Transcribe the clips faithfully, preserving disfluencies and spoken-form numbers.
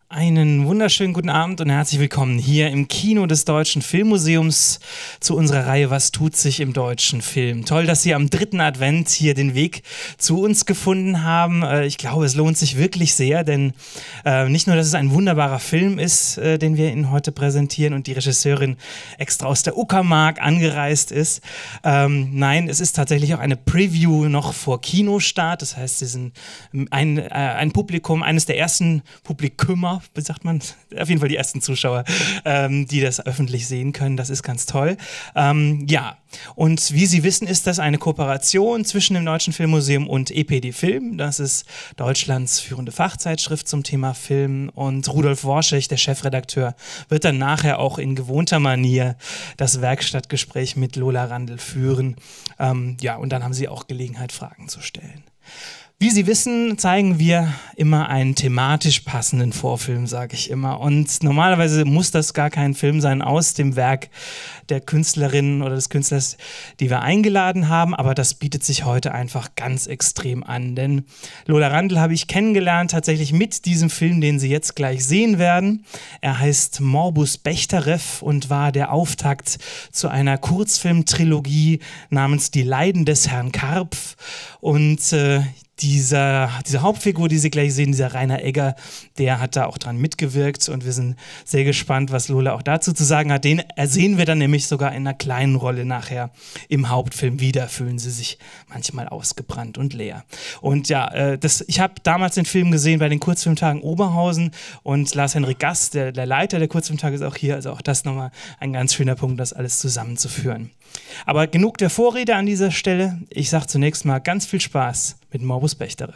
Einen wunderschönen guten Abend und herzlich willkommen hier im Kino des Deutschen Filmmuseums zu unserer Reihe Was tut sich im deutschen Film. Toll, dass Sie am dritten Advent hier den Weg zu uns gefunden haben. Ich glaube, es lohnt sich wirklich sehr, denn äh, nicht nur, dass es ein wunderbarer Film ist, äh, den wir Ihnen heute präsentieren und die Regisseurin extra aus der Uckermark angereist ist. Ähm, nein, es ist tatsächlich auch eine Preview noch vor Kinostart. Das heißt, Sie sind ein, äh, ein Publikum, eines der ersten Publikümer, wie sagt man, auf jeden Fall die ersten Zuschauer, ähm, die das öffentlich sehen können. Das ist ganz toll. Ähm, ja, und wie Sie wissen, ist das eine Kooperation zwischen dem Deutschen Filmmuseum und E P D Film. Das ist Deutschlands führende Fachzeitschrift zum Thema Film. Und Rudolf Worschech, der Chefredakteur, wird dann nachher auch in gewohnter Manier das Werkstattgespräch mit Lola Randl führen. Ähm, ja, und dann haben Sie auch Gelegenheit, Fragen zu stellen. Wie Sie wissen, zeigen wir immer einen thematisch passenden Vorfilm, sage ich immer. Und normalerweise muss das gar kein Film sein aus dem Werk der Künstlerin oder des Künstlers, die wir eingeladen haben. Aber das bietet sich heute einfach ganz extrem an. Denn Lola Randl habe ich kennengelernt, tatsächlich mit diesem Film, den Sie jetzt gleich sehen werden. Er heißt Morbus Bechterew und war der Auftakt zu einer Kurzfilmtrilogie namens Die Leiden des Herrn Karpf. Und äh, Dieser, diese Hauptfigur, die Sie gleich sehen, dieser Rainer Egger, der hat da auch dran mitgewirkt und wir sind sehr gespannt, was Lola auch dazu zu sagen hat. Den sehen wir dann nämlich sogar in einer kleinen Rolle nachher im Hauptfilm wieder, fühlen Sie sich manchmal ausgebrannt und leer. Und ja, äh, das, ich habe damals den Film gesehen bei den Kurzfilmtagen Oberhausen und Lars-Henrik Gast, der, der Leiter der Kurzfilmtage, ist auch hier, also auch das nochmal ein ganz schöner Punkt, das alles zusammenzuführen. Aber genug der Vorrede an dieser Stelle. Ich sage zunächst mal ganz viel Spaß mit Morbus Bechterew.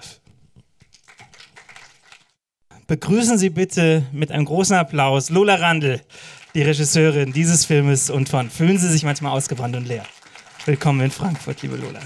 Begrüßen Sie bitte mit einem großen Applaus Lola Randl, die Regisseurin dieses Filmes und von Fühlen Sie sich manchmal ausgebrannt und leer. Willkommen in Frankfurt, liebe Lola.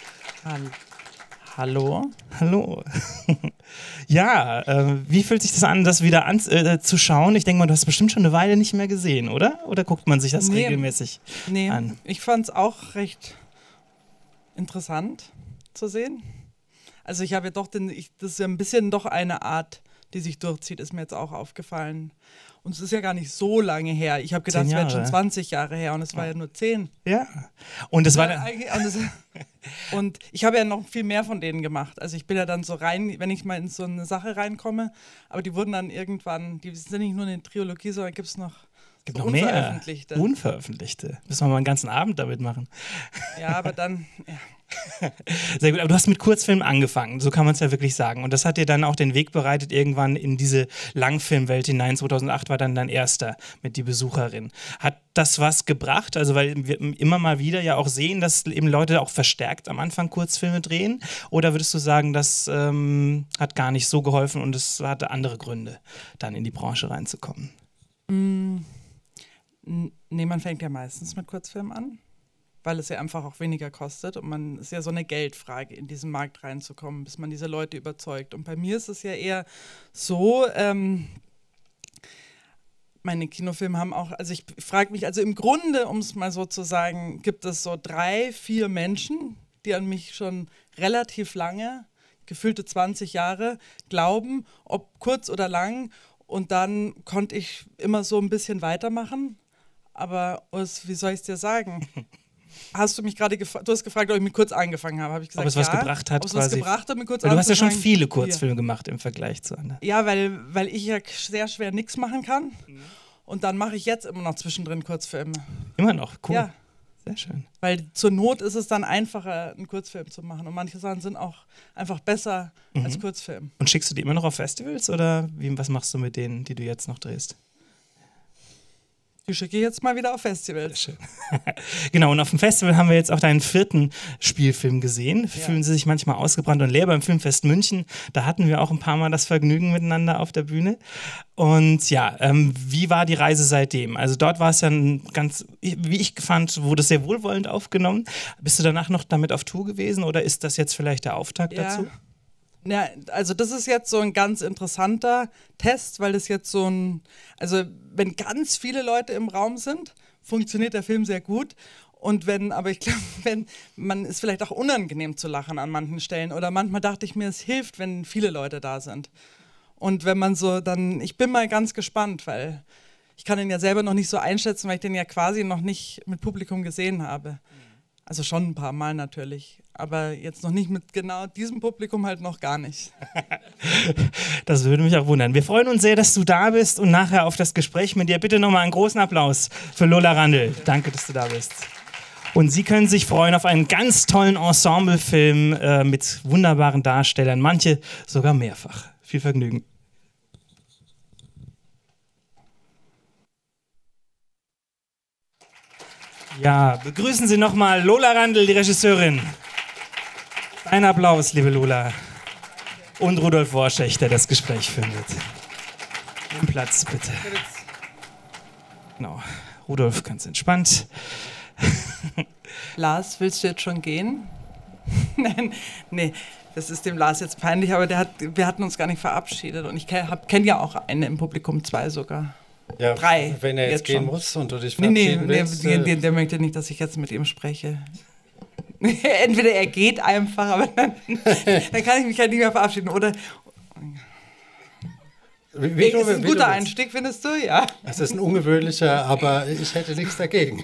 Hallo. Hallo. Ja, äh, wie fühlt sich das an, das wieder anzuschauen? Äh, ich denke mal, du hast bestimmt schon eine Weile nicht mehr gesehen, oder? Oder guckt man sich das nee, regelmäßig nee. an? Ich fand es auch recht interessant zu sehen. Also ich habe ja doch, den, ich, das ist ja ein bisschen doch eine Art, die sich durchzieht, ist mir jetzt auch aufgefallen. Und es ist ja gar nicht so lange her. Ich habe gedacht, es wäre schon zwanzig Jahre her und es war ja nur zehn. Ja. Und es war ja, und, das, und ich habe ja noch viel mehr von denen gemacht. Also ich bin ja dann so rein, wenn ich mal in so eine Sache reinkomme, aber die wurden dann irgendwann, die sind nicht nur eine Trilogie, sondern gibt es noch gibt noch unveröffentlichte. mehr Unveröffentlichte. Müssen wir mal einen ganzen Abend damit machen. Ja, aber dann, ja. Sehr gut, aber du hast mit Kurzfilmen angefangen, so kann man es ja wirklich sagen. Und das hat dir dann auch den Weg bereitet irgendwann in diese Langfilmwelt hinein. zweitausendacht war dann dein erster mit Die Besucherin. Hat das was gebracht? Also weil wir immer mal wieder ja auch sehen, dass eben Leute auch verstärkt am Anfang Kurzfilme drehen. Oder würdest du sagen, das ähm, hat gar nicht so geholfen und es hatte andere Gründe, dann in die Branche reinzukommen? Mm, nee, man fängt ja meistens mit Kurzfilmen an, weil es ja einfach auch weniger kostet und man ist ja so eine Geldfrage, in diesen Markt reinzukommen, bis man diese Leute überzeugt. Und bei mir ist es ja eher so, ähm, meine Kinofilme haben auch, also ich frage mich, also im Grunde, um es mal so zu sagen, gibt es so drei, vier Menschen, die an mich schon relativ lange, gefühlte zwanzig Jahre, glauben, ob kurz oder lang. Und dann konnte ich immer so ein bisschen weitermachen. Aber was, wie soll ich es dir sagen? Hast du mich gerade gefragt, du hast gefragt, ob ich mit kurz angefangen habe, habe ich gesagt, ob es ja. was gebracht hat, ob es quasi. was gebracht hat, mit kurz weil du hast ja schon viele Hier. Kurzfilme gemacht im Vergleich zu anderen. Ja, weil, weil ich ja sehr schwer nichts machen kann mhm. und dann mache ich jetzt immer noch zwischendrin Kurzfilme. Immer noch? Cool. Ja. Sehr schön. Weil zur Not ist es dann einfacher, einen Kurzfilm zu machen und manche Sachen sind auch einfach besser mhm. als Kurzfilm. Und schickst du die immer noch auf Festivals oder wie, was machst du mit denen, die du jetzt noch drehst? Die schicke ich jetzt mal wieder auf Festivals. Schön. Genau, und auf dem Festival haben wir jetzt auch deinen vierten Spielfilm gesehen. Ja. Fühlen Sie sich manchmal ausgebrannt und leer beim Filmfest München? Da hatten wir auch ein paar Mal das Vergnügen miteinander auf der Bühne. Und ja, ähm, wie war die Reise seitdem? Also dort war es ja ein ganz, wie ich fand, wurde es sehr wohlwollend aufgenommen. Bist du danach noch damit auf Tour gewesen oder ist das jetzt vielleicht der Auftakt ja. dazu? Ja, also das ist jetzt so ein ganz interessanter Test, weil das jetzt so ein, also wenn ganz viele Leute im Raum sind, funktioniert der Film sehr gut. Und wenn, aber ich glaube, wenn man ist vielleicht auch unangenehm zu lachen an manchen Stellen oder manchmal dachte ich mir, es hilft, wenn viele Leute da sind. Und wenn man so dann, ich bin mal ganz gespannt, weil ich kann ihn ja selber noch nicht so einschätzen, weil ich den ja quasi noch nicht mit Publikum gesehen habe. Also schon ein paar Mal natürlich, aber jetzt noch nicht mit genau diesem Publikum halt noch gar nicht. Das würde mich auch wundern. Wir freuen uns sehr, dass du da bist und nachher auf das Gespräch mit dir. Bitte nochmal einen großen Applaus für Lola Randl. Danke, dass du da bist. Und Sie können sich freuen auf einen ganz tollen Ensemblefilm äh, mit wunderbaren Darstellern, manche sogar mehrfach. Viel Vergnügen. Ja, begrüßen Sie nochmal Lola Randl, die Regisseurin. Ein Applaus, liebe Lola. Und Rudolf Worschech, der das Gespräch führen wird. Nimm Platz, bitte. Genau. Rudolf, ganz entspannt. Lars, willst du jetzt schon gehen? Nein, nee, das ist dem Lars jetzt peinlich, aber der hat, wir hatten uns gar nicht verabschiedet. Und ich kenne kenn ja auch eine im Publikum, zwei sogar. Ja, Drei. Wenn er jetzt, jetzt gehen schon. muss und du dich verabschieden nee, nee, willst. Nee, der, der möchte nicht, dass ich jetzt mit ihm spreche. Entweder er geht einfach, aber dann, dann kann ich mich halt nicht mehr verabschieden. Oder wie, wie das ist ein guter Einstieg, findest du? Ja. Das ist ein ungewöhnlicher, aber ich hätte nichts dagegen.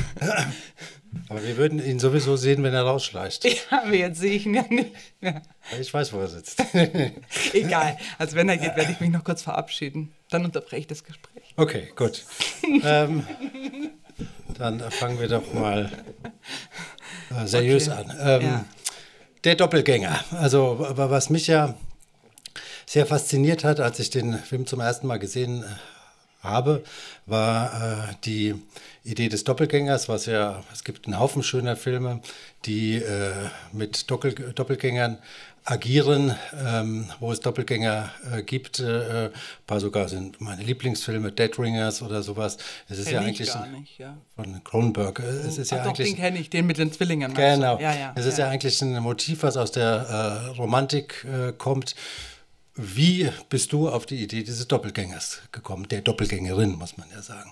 Aber wir würden ihn sowieso sehen, wenn er rausschleicht. Ja, aber jetzt sehe ich ihn ja nicht mehr. Ich weiß, wo er sitzt. Egal. Also wenn er geht, werde ich mich noch kurz verabschieden. Dann unterbreche ich das Gespräch. Okay, gut. ähm, dann fangen wir doch mal äh, seriös okay. an. Ähm, ja. Der Doppelgänger. Also was mich ja sehr fasziniert hat, als ich den Film zum ersten Mal gesehen habe, war äh, die Idee des Doppelgängers, was ja, es gibt einen Haufen schöner Filme, die äh, mit Doppel, Doppelgängern agieren, ähm, wo es Doppelgänger äh, gibt. Äh, ein paar sogar sind meine Lieblingsfilme, Dead Ringers oder sowas. Es ist ja eigentlich gar nicht, ja. von Cronenberg. Es ist Ach ja doch, eigentlich, den kenne ich, den mit den Zwillingen. Genau. Ja, ja, es ist ja. ja eigentlich ein Motiv, was aus der äh, Romantik äh, kommt. Wie bist du auf die Idee dieses Doppelgängers gekommen? Der Doppelgängerin, muss man ja sagen.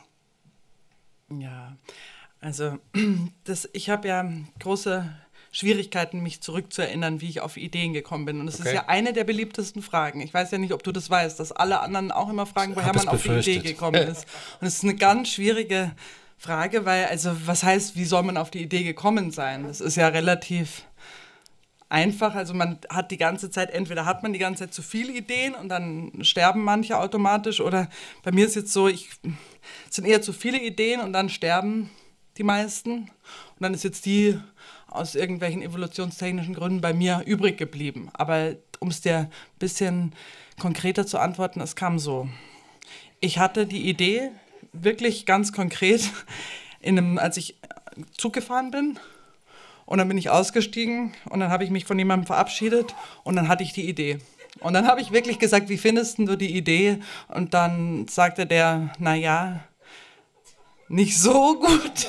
Ja, also das, ich habe ja große Schwierigkeiten, mich zurückzuerinnern, wie ich auf Ideen gekommen bin. Und das okay. ist ja eine der beliebtesten Fragen. Ich weiß ja nicht, ob du das weißt, dass alle anderen auch immer fragen, woher man auf die Idee gekommen ist. Und es ist eine ganz schwierige Frage, weil, also was heißt, wie soll man auf die Idee gekommen sein? Das ist ja relativ einfach, also man hat die ganze Zeit, entweder hat man die ganze Zeit zu viele Ideen und dann sterben manche automatisch, oder bei mir ist jetzt so, ich, es sind eher zu viele Ideen und dann sterben die meisten und dann ist jetzt die aus irgendwelchen evolutionstechnischen Gründen bei mir übrig geblieben. Aber um es dir ein bisschen konkreter zu antworten, es kam so. Ich hatte die Idee, wirklich ganz konkret, in einem, als ich Zug gefahren bin, und dann bin ich ausgestiegen und dann habe ich mich von jemandem verabschiedet und dann hatte ich die Idee. Und dann habe ich wirklich gesagt, wie findest du die Idee? Und dann sagte der, naja, nicht so gut.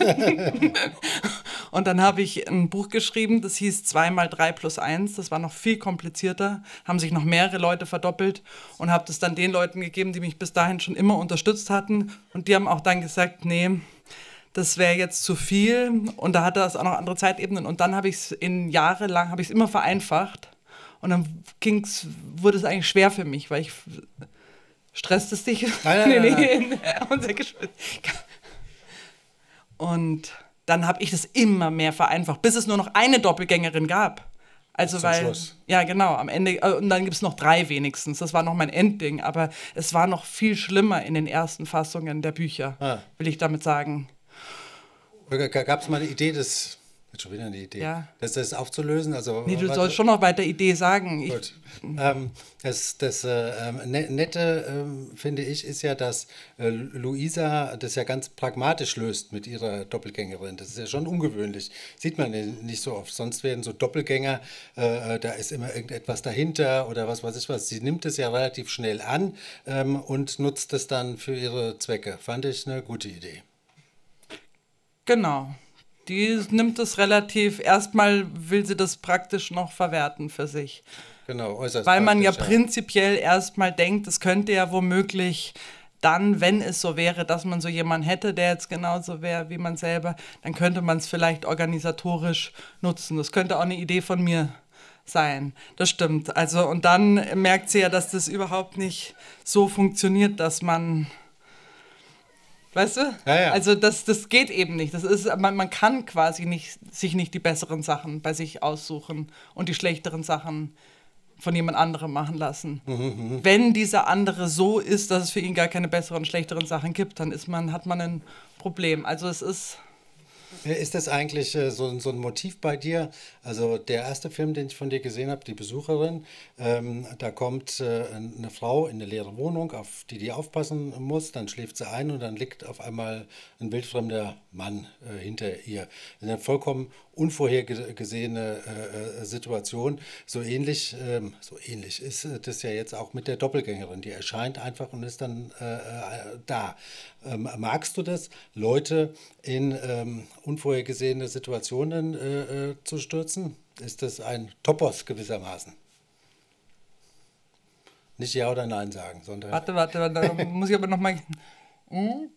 Und dann habe ich ein Buch geschrieben, das hieß zwei mal drei plus eins. Das war noch viel komplizierter, haben sich noch mehrere Leute verdoppelt und habe das dann den Leuten gegeben, die mich bis dahin schon immer unterstützt hatten. Und die haben auch dann gesagt, nee, das wäre jetzt zu viel, und da hatte das auch noch andere Zeitebenen, und dann habe ich es in Jahre lang, habe ich es immer vereinfacht, und dann ging's, wurde es eigentlich schwer für mich, weil ich, stresst es dich? Nein, nein, nein, nein. Unser Gespräch. Und dann habe ich das immer mehr vereinfacht, bis es nur noch eine Doppelgängerin gab. Also weil, Schluss. Ja genau, am Ende, und dann gibt es noch drei wenigstens, das war noch mein Endding, aber es war noch viel schlimmer in den ersten Fassungen der Bücher, ah. will ich damit sagen. Gab es mal eine Idee, das, jetzt schon wieder eine Idee, ja. das, das aufzulösen? Also, nee, du sollst schon noch weiter Idee sagen. Gut. Ich, ähm, das das äh, Nette, äh, finde ich, ist ja, dass äh, Luisa das ja ganz pragmatisch löst mit ihrer Doppelgängerin. Das ist ja schon ungewöhnlich. Sieht man nicht so oft. Sonst werden so Doppelgänger, äh, da ist immer irgendetwas dahinter oder was weiß ich was. Sie nimmt es ja relativ schnell an ähm, und nutzt es dann für ihre Zwecke. Fand ich eine gute Idee. Genau, die nimmt es relativ, erstmal will sie das praktisch noch verwerten für sich. Genau, äußerst weil man ja, ja prinzipiell erstmal denkt, es könnte ja womöglich dann, wenn es so wäre, dass man so jemanden hätte, der jetzt genauso wäre wie man selber, dann könnte man es vielleicht organisatorisch nutzen. Das könnte auch eine Idee von mir sein. Das stimmt. Also, und dann merkt sie ja, dass das überhaupt nicht so funktioniert, dass man, weißt du? Ja, ja. Also das, das geht eben nicht. Das ist, man, man kann quasi nicht, sich nicht die besseren Sachen bei sich aussuchen und die schlechteren Sachen von jemand anderem machen lassen. Mhm, Wenn dieser andere so ist, dass es für ihn gar keine besseren und schlechteren Sachen gibt, dann ist man, hat man ein Problem. Also es ist... Ist das eigentlich äh, so, so ein Motiv bei dir? Also der erste Film, den ich von dir gesehen habe, Die Besucherin, ähm, da kommt äh, eine Frau in eine leere Wohnung, auf die die aufpassen muss, dann schläft sie ein und dann liegt auf einmal ein wildfremder Mann äh, hinter ihr. Eine vollkommen unvorhergesehene äh, Situation. So ähnlich, ähm, so ähnlich ist das ja jetzt auch mit der Doppelgängerin. Die erscheint einfach und ist dann äh, da. Ähm, magst du das, Leute in ähm, unvorhergesehene Situationen äh, äh, zu stürzen? Ist das ein Topos gewissermaßen? Nicht Ja oder Nein sagen, sondern... Warte, warte, warte, da muss ich aber nochmal... Hm?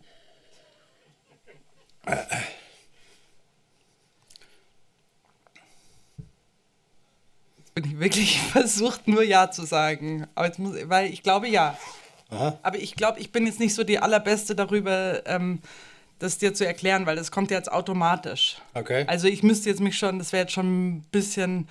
Jetzt bin ich wirklich versucht, nur Ja zu sagen. Aber jetzt muss, weil ich glaube, ja. Aha. Aber ich glaube, ich bin jetzt nicht so die Allerbeste darüber, ähm, das dir zu erklären, weil das kommt ja jetzt automatisch. Okay. Also ich müsste jetzt mich schon, das wäre jetzt schon ein bisschen...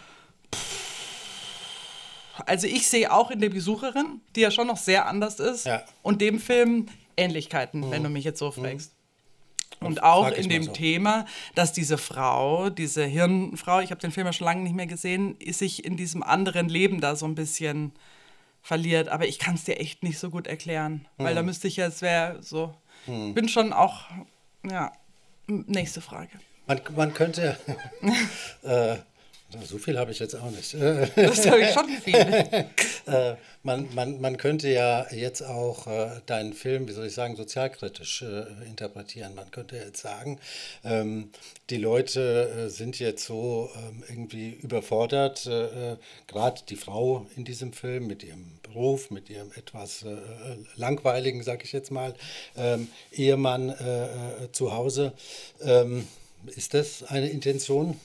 Also ich sehe auch in der Besucherin, die ja schon noch sehr anders ist, ja. und dem Film Ähnlichkeiten, mhm. wenn du mich jetzt so fragst. Mhm. Und auch in dem so. Thema, dass diese Frau, diese Hirnfrau, ich habe den Film ja schon lange nicht mehr gesehen, sich in diesem anderen Leben da so ein bisschen verliert. Aber ich kann es dir echt nicht so gut erklären, mhm. weil da müsste ich ja, es wäre so, mhm. bin schon auch, ja, nächste Frage. Man, man könnte, äh, so viel habe ich jetzt auch nicht. Das habe ich schon viel. äh, man, man, man könnte ja jetzt auch äh, deinen Film, wie soll ich sagen, sozialkritisch äh, interpretieren. Man könnte jetzt sagen, ähm, die Leute äh, sind jetzt so ähm, irgendwie überfordert, äh, gerade die Frau in diesem Film mit ihrem Beruf, mit ihrem etwas äh, langweiligen, sag ich jetzt mal, ähm, Ehemann äh, äh, zu Hause. Ähm, ist das eine Intention?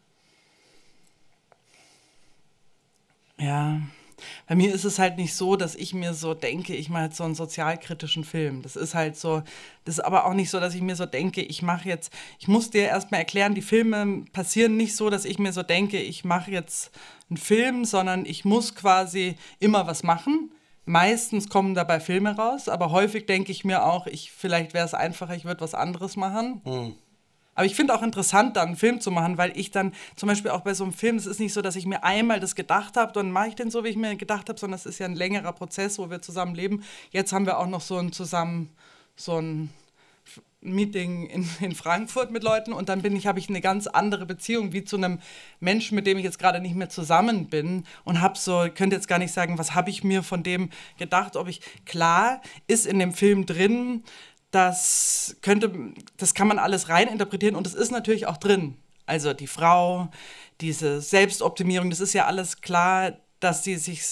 Ja, bei mir ist es halt nicht so, dass ich mir so denke, ich mache jetzt so einen sozialkritischen Film. Das ist halt so, das ist aber auch nicht so, dass ich mir so denke, ich mache jetzt, ich muss dir erstmal erklären, die Filme passieren nicht so, dass ich mir so denke, ich mache jetzt einen Film, sondern ich muss quasi immer was machen. Meistens kommen dabei Filme raus, aber häufig denke ich mir auch, ich, vielleicht wäre es einfacher, ich würde was anderes machen. Mhm. Aber ich finde auch interessant, dann einen Film zu machen, weil ich dann zum Beispiel auch bei so einem Film, es ist nicht so, dass ich mir einmal das gedacht habe, dann mache ich den so, wie ich mir gedacht habe, sondern es ist ja ein längerer Prozess, wo wir zusammen leben. Jetzt haben wir auch noch so ein zusammen, so ein Meeting in, in Frankfurt mit Leuten und dann bin ich, habe ich eine ganz andere Beziehung wie zu einem Menschen, mit dem ich jetzt gerade nicht mehr zusammen bin und habe so, ich könnte jetzt gar nicht sagen, was habe ich mir von dem gedacht, ob ich, klar, ist in dem Film drin, das könnte, das kann man alles reininterpretieren und es ist natürlich auch drin. Also die Frau, diese Selbstoptimierung, das ist ja alles klar, dass sie sich,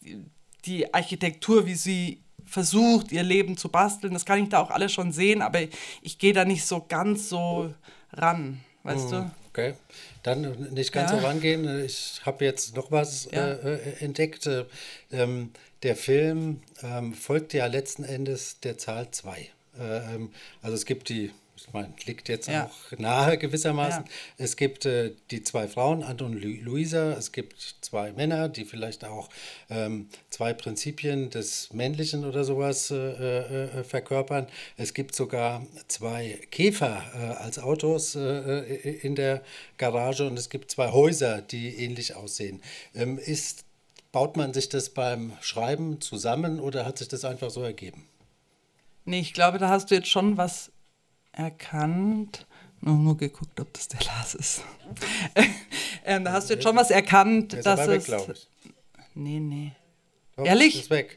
die Architektur, wie sie versucht, ihr Leben zu basteln, das kann ich da auch alles schon sehen, aber ich gehe da nicht so ganz so ran, weißt du? Okay, dann nicht ganz ja. so rangehen. Ich habe jetzt noch was ja. äh, entdeckt. Ähm, der Film ähm, folgt ja letzten Endes der Zahl zwei. Also es gibt die, ich meine, liegt jetzt ja. auch nahe gewissermaßen, ja. es gibt äh, die zwei Frauen, Anton und Luisa, es gibt zwei Männer, die vielleicht auch ähm, zwei Prinzipien des Männlichen oder sowas äh, äh, verkörpern. Es gibt sogar zwei Käfer äh, als Autos äh, in der Garage und es gibt zwei Häuser, die ähnlich aussehen. Ähm, ist, baut man sich das beim Schreiben zusammen oder hat sich das einfach so ergeben? Nee, ich glaube, da hast du jetzt schon was erkannt. Nur, nur geguckt, ob das der Lars ist. ähm, da hast du jetzt schon was erkannt, der ist dass aber es... weg, glaube ich. Nee, nee. Doch, ehrlich? Ist weg.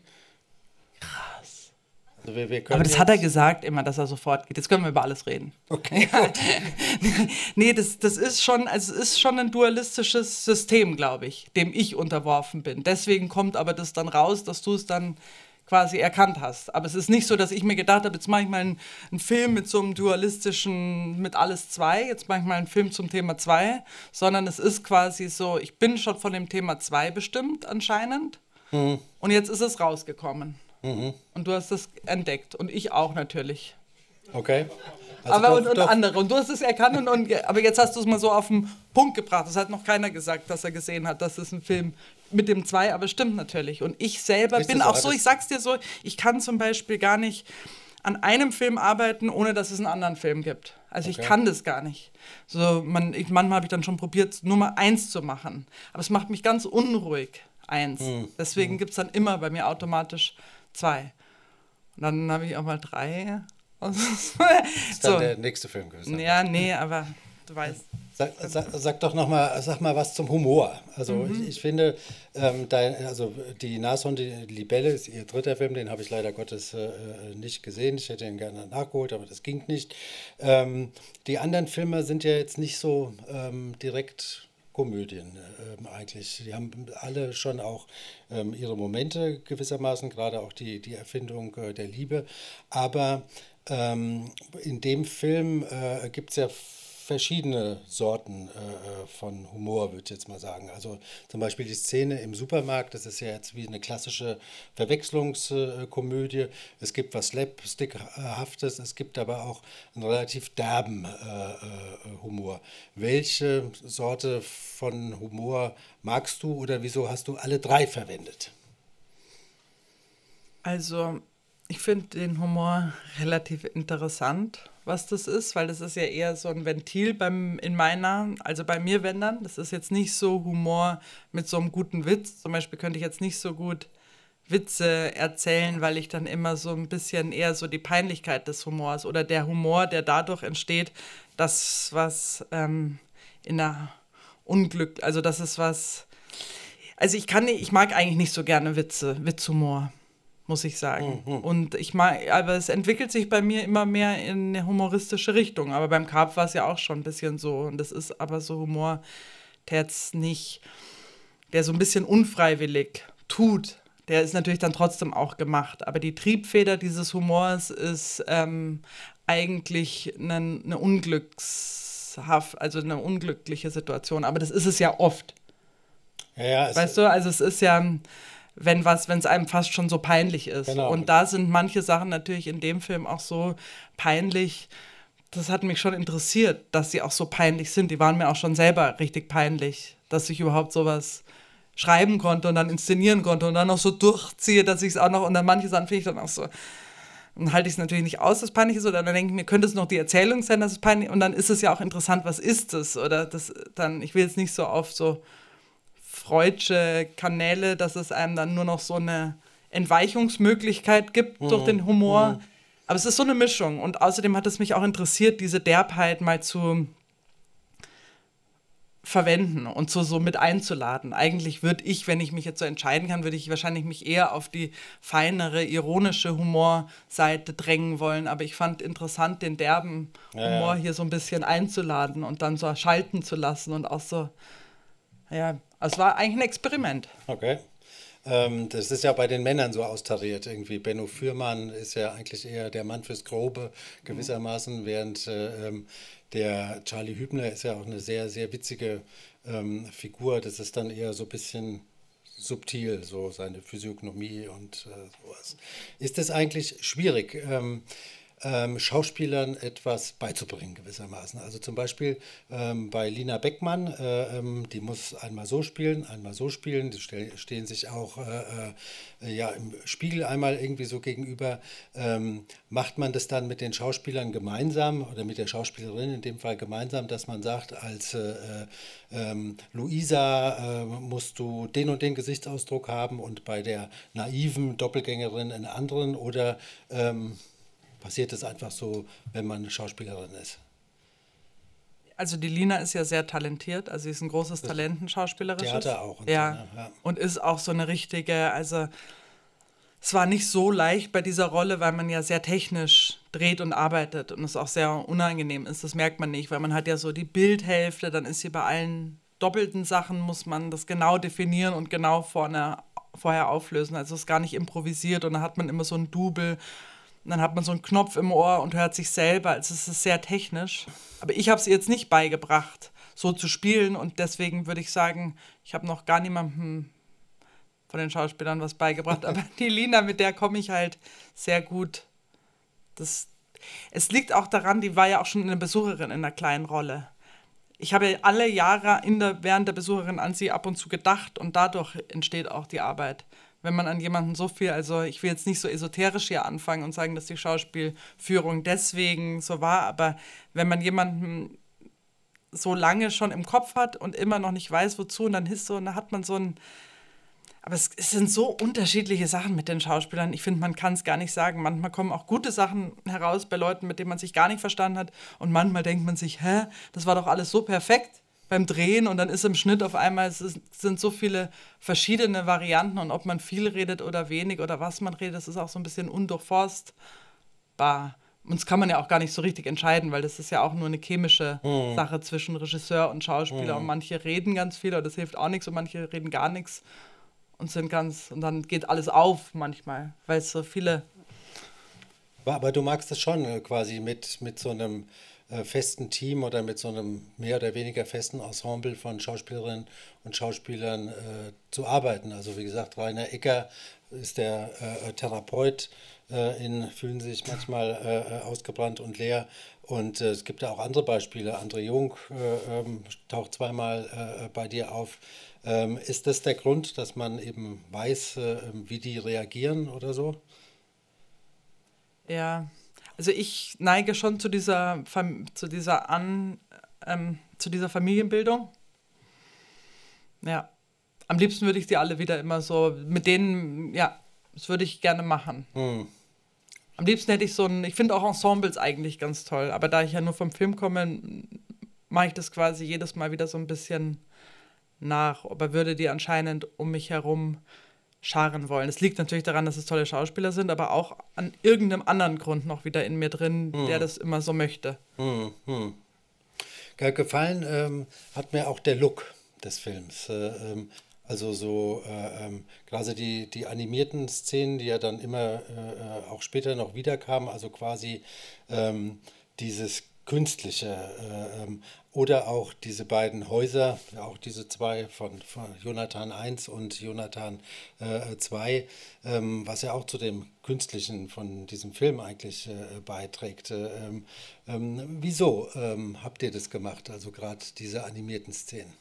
Krass. Also wir, wir aber das hat er gesagt immer, dass er sofort geht. Jetzt können wir über alles reden. Okay. nee, das, das ist schon, also es ist schon ein dualistisches System, glaube ich, dem ich unterworfen bin. Deswegen kommt aber das dann raus, dass du es dann quasi erkannt hast. Aber es ist nicht so, dass ich mir gedacht habe, jetzt mache ich mal einen, einen Film mit so einem dualistischen, mit alles zwei, jetzt mache ich mal einen Film zum Thema zwei, sondern es ist quasi so, ich bin schon von dem Thema zwei bestimmt anscheinend mhm. und jetzt ist es rausgekommen. Mhm. Und du hast es entdeckt und ich auch natürlich. Okay. Also aber doch, und, und doch. andere. Und du hast es erkannt, und, und, aber jetzt hast du es mal so auf den Punkt gebracht. Das hat noch keiner gesagt, dass er gesehen hat, dass es ein Film mit dem zwei, aber stimmt natürlich. Und ich selber Ist bin so, auch so, ich sag's dir so, ich kann zum Beispiel gar nicht an einem Film arbeiten, ohne dass es einen anderen Film gibt. Also okay. ich kann das gar nicht. So, man, ich, manchmal habe ich dann schon probiert, nur mal eins zu machen. Aber es macht mich ganz unruhig, eins. Hm. Deswegen hm. gibt es dann immer bei mir automatisch zwei. Und dann habe ich auch mal drei. Das ist dann so. Der nächste Film gewesen. Ja, nee, aber du weißt. Sag, sag, sag doch noch mal, sag mal was zum Humor. Also mhm. ich, ich finde, ähm, dein, also die Nashorn, die Libelle ist ihr dritter Film, den habe ich leider Gottes äh, nicht gesehen. Ich hätte ihn gerne nachgeholt, aber das ging nicht. Ähm, die anderen Filme sind ja jetzt nicht so ähm, direkt Komödien ähm, eigentlich. Die haben alle schon auch ähm, ihre Momente gewissermaßen, gerade auch die, die Erfindung äh, der Liebe. Aber ähm, in dem Film äh, gibt es ja verschiedene Sorten äh, von Humor, würde ich jetzt mal sagen. Also zum Beispiel die Szene im Supermarkt, das ist ja jetzt wie eine klassische Verwechslungskomödie. Es gibt was Slapstickhaftes, es gibt aber auch einen relativ derben äh, äh, Humor. Welche Sorte von Humor magst du oder wieso hast du alle drei verwendet? Also ich finde den Humor relativ interessant, was das ist, weil das ist ja eher so ein Ventil beim, in meiner, also bei mir, wenn dann. Das ist jetzt nicht so Humor mit so einem guten Witz. Zum Beispiel könnte ich jetzt nicht so gut Witze erzählen, weil ich dann immer so ein bisschen eher so die Peinlichkeit des Humors oder der Humor, der dadurch entsteht, dass was ähm, in der Unglück, also das ist was, also ich kann nicht, ich mag eigentlich nicht so gerne Witze, Witzhumor, muss ich sagen. Mhm. Und ich mag, aber es entwickelt sich bei mir immer mehr in eine humoristische Richtung. Aber beim Karp war es ja auch schon ein bisschen so. Und das ist aber so Humor, der jetzt nicht, der so ein bisschen unfreiwillig tut. Der ist natürlich dann trotzdem auch gemacht. Aber die Triebfeder dieses Humors ist ähm, eigentlich eine, eine unglückshaft, also eine unglückliche Situation. Aber das ist es ja oft. Ja, ja, weißt du, also es ist ja, wenn was, wenn es einem fast schon so peinlich ist. Genau. Und da sind manche Sachen natürlich in dem Film auch so peinlich. Das hat mich schon interessiert, dass sie auch so peinlich sind. Die waren mir auch schon selber richtig peinlich, dass ich überhaupt sowas schreiben konnte und dann inszenieren konnte und dann noch so durchziehe, dass ich es auch noch, und dann manche Sachen finde ich dann auch so, dann halte ich es natürlich nicht aus, dass es peinlich ist, oder dann denke ich mir, könnte es noch die Erzählung sein, dass es peinlich ist, und dann ist es ja auch interessant, was ist es, oder das dann, ich will jetzt nicht so auf so freudsche Kanäle, dass es einem dann nur noch so eine Entweichungsmöglichkeit gibt mhm. durch den Humor. Mhm. Aber es ist so eine Mischung. Und außerdem hat es mich auch interessiert, diese Derbheit mal zu verwenden und so, so mit einzuladen. Eigentlich würde ich, wenn ich mich jetzt so entscheiden kann, würde ich wahrscheinlich mich eher auf die feinere, ironische Humorseite drängen wollen. Aber ich fand interessant, den derben ja, Humor ja. hier so ein bisschen einzuladen und dann so schalten zu lassen und auch so, ja, es war eigentlich ein Experiment. Okay. Ähm, das ist ja bei den Männern so austariert irgendwie. Benno Fürmann ist ja eigentlich eher der Mann fürs Grobe gewissermaßen, mhm. während äh, der Charlie Hübner ist ja auch eine sehr, sehr witzige ähm, Figur. Das ist dann eher so ein bisschen subtil, so seine Physiognomie und äh, sowas. Ist es eigentlich schwierig, ähm, Ähm, Schauspielern etwas beizubringen gewissermaßen. Also zum Beispiel ähm, bei Lina Beckmann, äh, ähm, die muss einmal so spielen, einmal so spielen, die stell, stehen sich auch äh, äh, ja, im Spiegel einmal irgendwie so gegenüber. Ähm, macht man das dann mit den Schauspielern gemeinsam oder mit der Schauspielerin in dem Fall gemeinsam, dass man sagt, als äh, äh, Luisa äh, musst du den und den Gesichtsausdruck haben und bei der naiven Doppelgängerin einen anderen, oder ähm, passiert es einfach so, wenn man Schauspielerin ist? Also die Lina ist ja sehr talentiert, also sie ist ein großes Talent, ein schauspielerisches. Theater auch. Und ja. So, ne? Ja, und ist auch so eine richtige, also es war nicht so leicht bei dieser Rolle, weil man ja sehr technisch dreht und arbeitet und es auch sehr unangenehm ist, das merkt man nicht, weil man hat ja so die Bildhälfte, dann ist sie bei allen doppelten Sachen, muss man das genau definieren und genau vorne vorher auflösen. Also es ist gar nicht improvisiert und dann hat man immer so ein Double. Und dann hat man so einen Knopf im Ohr und hört sich selber. Also es ist sehr technisch. Aber ich habe es jetzt nicht beigebracht, so zu spielen. Und deswegen würde ich sagen, ich habe noch gar niemandem von den Schauspielern was beigebracht. Aber die Lina, mit der komme ich halt sehr gut. Das, es liegt auch daran, die war ja auch schon eine Besucherin in einer kleinen Rolle. Ich habe alle Jahre in der, während der Besucherin an sie ab und zu gedacht und dadurch entsteht auch die Arbeit. Wenn man an jemanden so viel, also ich will jetzt nicht so esoterisch hier anfangen und sagen, dass die Schauspielführung deswegen so war, aber wenn man jemanden so lange schon im Kopf hat und immer noch nicht weiß, wozu, und dann ist so, und dann hat man so ein, aber es, es sind so unterschiedliche Sachen mit den Schauspielern. Ich finde, man kann es gar nicht sagen. Manchmal kommen auch gute Sachen heraus bei Leuten, mit denen man sich gar nicht verstanden hat und manchmal denkt man sich, hä, das war doch alles so perfekt beim Drehen und dann ist im Schnitt auf einmal, es ist, sind so viele verschiedene Varianten und ob man viel redet oder wenig oder was man redet, das ist auch so ein bisschen undurchforstbar. Und das kann man ja auch gar nicht so richtig entscheiden, weil das ist ja auch nur eine chemische mhm. Sache zwischen Regisseur und Schauspieler mhm. und manche reden ganz viel, aber das hilft auch nichts und manche reden gar nichts und sind ganz, und dann geht alles auf manchmal, weil es so viele... Aber, aber du magst es schon quasi mit, mit so einem festen Team oder mit so einem mehr oder weniger festen Ensemble von Schauspielerinnen und Schauspielern äh, zu arbeiten. Also wie gesagt, Rainer Ecker ist der äh, Therapeut, äh, in fühlen sich manchmal äh, ausgebrannt und leer. Und äh, es gibt ja auch andere Beispiele. André Jung äh, ähm, taucht zweimal äh, bei dir auf. Ähm, ist das der Grund, dass man eben weiß, äh, wie die reagieren oder so? Ja, also ich neige schon zu dieser, zu dieser, An, ähm, zu dieser Familienbildung. Ja, am liebsten würde ich sie alle wieder immer so, mit denen, ja, das würde ich gerne machen. Hm. Am liebsten hätte ich so ein, ich finde auch Ensembles eigentlich ganz toll, aber da ich ja nur vom Film komme, mache ich das quasi jedes Mal wieder so ein bisschen nach, aber würde die anscheinend um mich herum scharen wollen. Es liegt natürlich daran, dass es tolle Schauspieler sind, aber auch an irgendeinem anderen Grund noch wieder in mir drin, hm. der das immer so möchte. Hm, hm. Gefallen ähm, hat mir auch der Look des Films. Äh, ähm, also so äh, ähm, gerade die, die animierten Szenen, die ja dann immer äh, auch später noch wiederkamen, also quasi ähm, dieses Künstliche äh, ähm, oder auch diese beiden Häuser, ja, auch diese zwei von, von Jonathan eins und Jonathan äh, zwei, ähm, was ja auch zu dem Künstlichen von diesem Film eigentlich äh, beiträgt. Ähm, ähm, wieso ähm, habt ihr das gemacht, also gerade diese animierten Szenen?